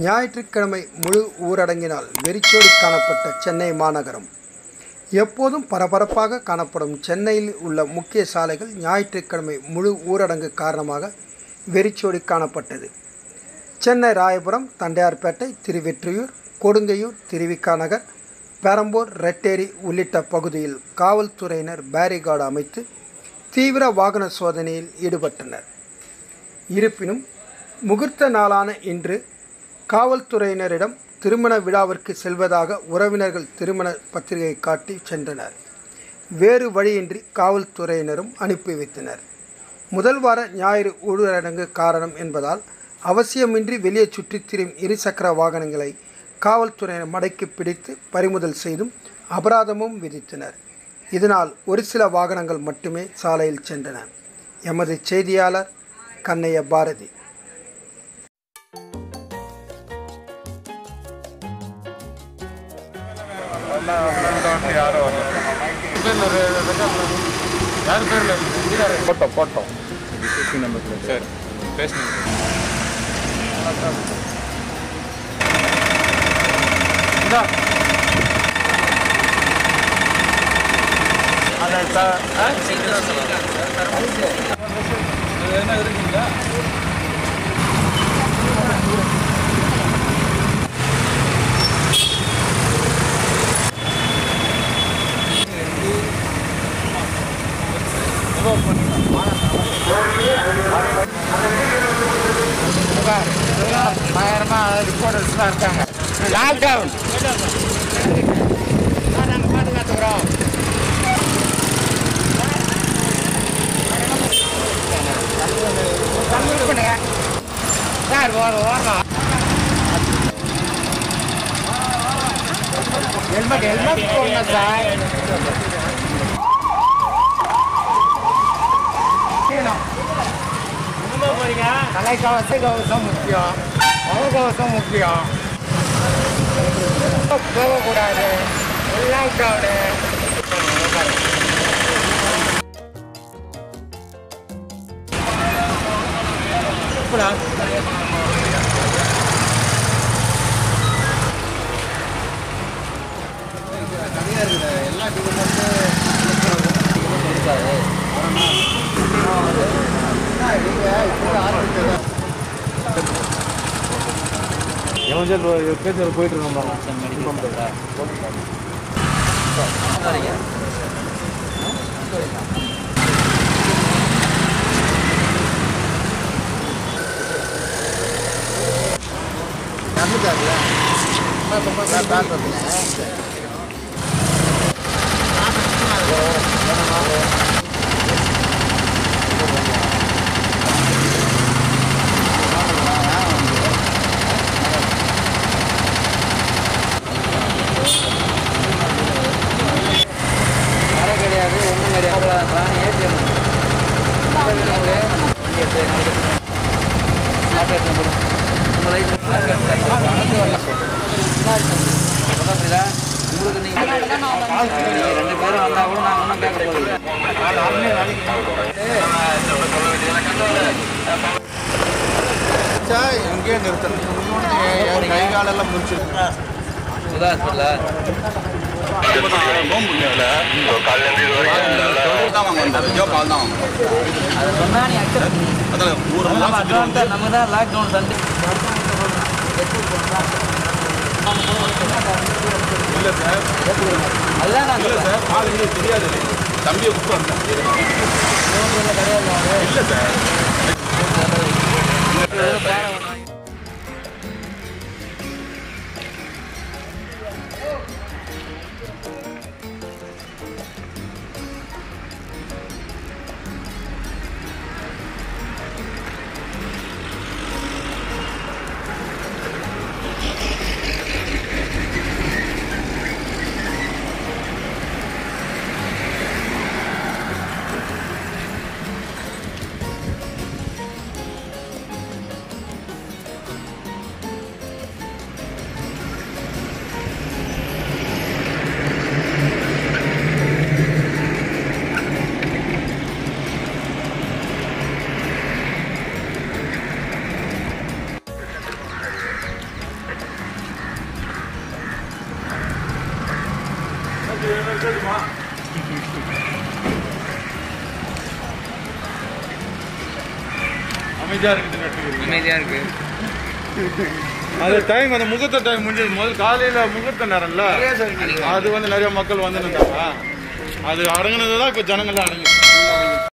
ஞாயிற்றுக்கிழமை முழு ஊரடங்கினால் வெறிச்சோடி காணப்பட்ட சென்னை மாநகரம். எப்போதும் பரபரப்பாக காணப்படும் சென்னையில் உள்ள முக்கிய சாலைகள் ஞாயிற்றுக்கிழமை முழு ஊரடங்கு காரணமாக வெறிச்சோடி காணப்பட்டது. சென்னை ராயபுரம், தண்டையார்பேட்டை, திருவெற்றியூர், கொடுங்கையூர், திருவிக நகர், பெரம்பூர், ரெட்டேரி உள்ளிட்ட பகுதியில் காவல்துறையினர் பேரிகார்டு அமைத்து தீவிர வாகன சோதனையில் ஈடுபட்டனர். இருப்பினும் முகூர்த்த நாளான இன்று காவல்துறையினரிடம் திருமண விழாவிற்கு செல்வதாக உறவினர்கள் திருமண பத்திரிகை காட்டி சென்றனர். வேறு வழியின்றி காவல்துறையினரும் அனுப்பி வைத்தனர். முதல் வார ஞாயிறு ஊரடங்கு காரணம் என்பதால் அவசியமின்றி வெளியே சுற்றித் திரியும் இருசக்கர வாகனங்களை காவல்துறையினர் மடக்கி பிடித்து பறிமுதல் செய்தும் அபராதமும் விதித்தனர். இதனால் ஒரு சில வாகனங்கள் மட்டுமே சாலையில் சென்றன. எமது செய்தியாளர் கண்ணைய பாரதி. போட்டோம் சரி பேசுங்க. என்ன இருக்குங்களா? பயங்கரமாக ரிப்போர்ட்டர்ஸ்லாம் இருக்காங்க. லாக்டவுன் நாங்கள் பாதுகாத்துக்கிறோம். சார் ஓரலாம் ஹெல்மெட் போடுங்க சார். தலைக்கவசம் முக்கியம், முகக்கவசம் முக்கியம். போகக்கூடாது. லாக்டவுனு நிறையா இருக்குது. எல்லா டிபார்ட்மெண்ட்டு பேச்சு போயிட்டு இருக்கோம். கிடையாது, ஒன்றும் கிடையாது. உங்களுக்கு நீங்கள் 2 பேரும் வந்தால் கூட நான் ஒன்றும் கேட்க போகிறேன். எங்கேயே நிறுத்தணும். கை காலெல்லாம் முடிச்சிருக்கு. இல்லை சார், அதெல்லாம் இல்லை சார். ஆளுங்க தெரியாது. தம்பியை கூப்பிட்டு இல்லை சார். அமைதியா இருக்குது. அமைதியா இருக்கு. அது டைம் அந்த முகூர்த்த டைம் முடிஞ்சது. முதல் காலையில முகூர்த்த நேரம்ல அது வந்து நிறைய மக்கள் வந்து நின்றாங்க. அது அடங்குனது தான் இப்போ ஜனங்கள்லாம் அடங்குது.